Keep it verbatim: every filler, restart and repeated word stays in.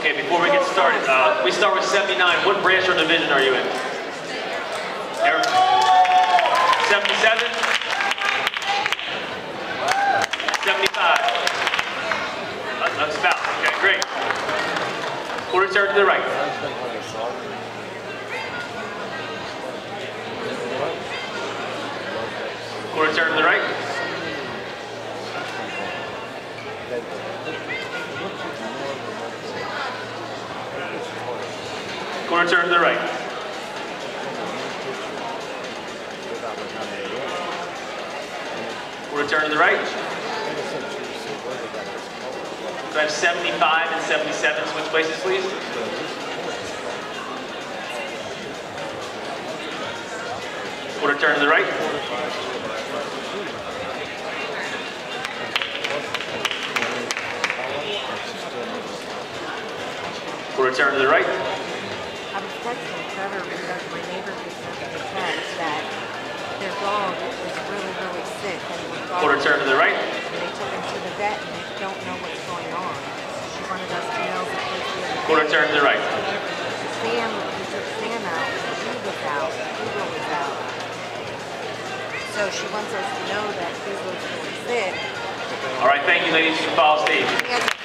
Okay, before we get started, uh, we start with seventy-nine. What branch or division are you in? Eric? seventy-seven? seventy-five? That's about. Okay, great. Quarter turn to the right. Quarter turn to the right. Quarter turn to the right. Quarter turn to the right. Do I have seventy-five and seventy-seven switch places, please? Quarter turn to the right. Quarter turn to the right. I was texting Trevor because my neighbor just sent me a text that their dog is really, really sick. And Quarter turn to the right. And they took him to the vet and they don't know what's going on. She wanted us to know that Quarter turn to the right. Sam, we took Sam out and he was out. Hugo was out. So she wants us to know that Hugo's really sick. All right, thank you, ladies. You can follow Steve.